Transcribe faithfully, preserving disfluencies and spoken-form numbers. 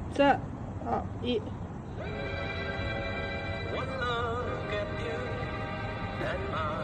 자, 아, 이, One look at you and my